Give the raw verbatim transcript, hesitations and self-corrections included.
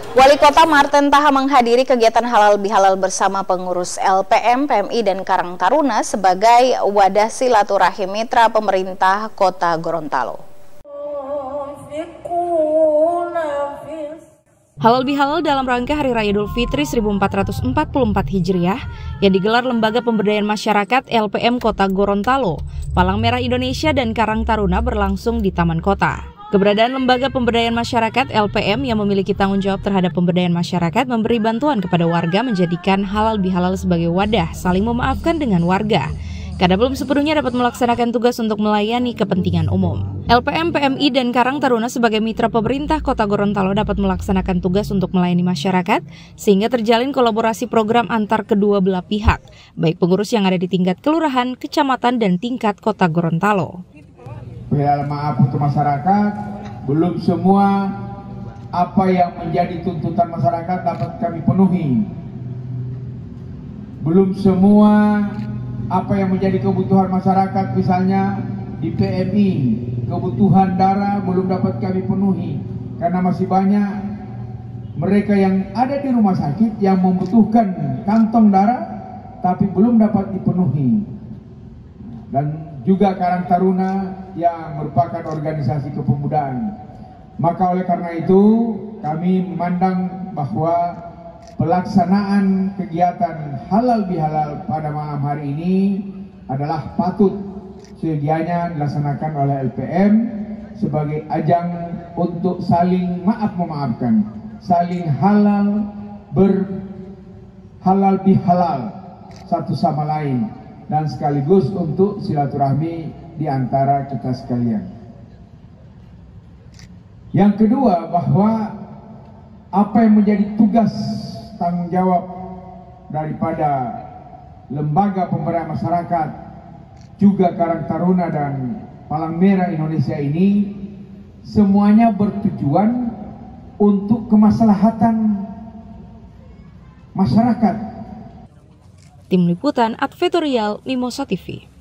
Wali Kota Marten Taha menghadiri kegiatan halal bihalal bersama pengurus L P M, P M I, dan Karang Taruna sebagai wadah silaturahim mitra pemerintah Kota Gorontalo. Halal bihalal dalam rangka Hari Raya Idul Fitri seribu empat ratus empat puluh empat Hijriah yang digelar Lembaga Pemberdayaan Masyarakat L P M Kota Gorontalo, Palang Merah Indonesia, dan Karang Taruna berlangsung di Taman Kota. Keberadaan Lembaga Pemberdayaan Masyarakat L P M yang memiliki tanggung jawab terhadap pemberdayaan masyarakat memberi bantuan kepada warga menjadikan halal bihalal sebagai wadah saling memaafkan dengan warga, karena belum sepenuhnya dapat melaksanakan tugas untuk melayani kepentingan umum. L P M, P M I, dan Karang Taruna sebagai mitra pemerintah Kota Gorontalo dapat melaksanakan tugas untuk melayani masyarakat sehingga terjalin kolaborasi program antar kedua belah pihak, baik pengurus yang ada di tingkat kelurahan, kecamatan, dan tingkat Kota Gorontalo. Perihal maaf untuk masyarakat, belum semua apa yang menjadi tuntutan masyarakat dapat kami penuhi. Belum semua apa yang menjadi kebutuhan masyarakat, misalnya di P M I, kebutuhan darah belum dapat kami penuhi. Karena masih banyak mereka yang ada di rumah sakit yang membutuhkan kantong darah, tapi belum dapat dipenuhi. Dan juga Karang Taruna yang merupakan organisasi kepemudaan. Maka oleh karena itu kami memandang bahwa pelaksanaan kegiatan halal bihalal pada malam hari ini adalah patut sedianya dilaksanakan oleh L P M sebagai ajang untuk saling maaf memaafkan, saling halal berhalal bihalal satu sama lain, dan sekaligus untuk silaturahmi di antara kita sekalian. Yang kedua, bahwa apa yang menjadi tugas tanggung jawab daripada Lembaga Pemberdayaan Masyarakat, juga Karang Taruna dan Palang Merah Indonesia ini semuanya bertujuan untuk kemaslahatan masyarakat. Tim Liputan Advertorial Mimosa T V.